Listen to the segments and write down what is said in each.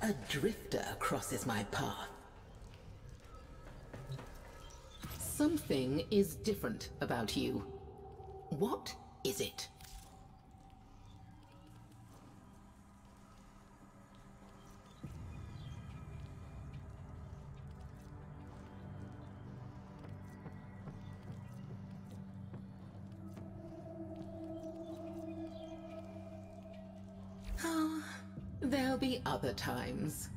A drifter crosses my path. Something is different about you. What is it? Oh, there'll be other times.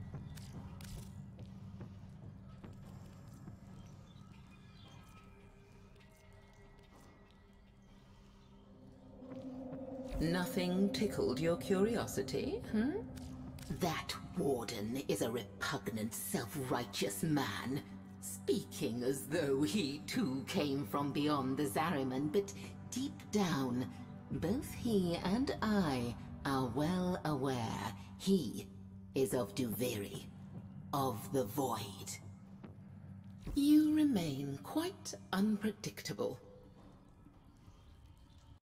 Nothing tickled your curiosity, hmm? That warden is a repugnant, self-righteous man, speaking as though he too came from beyond the Zariman, but deep down, both he and I are well aware he is of Duviri, of the Void. You remain quite unpredictable.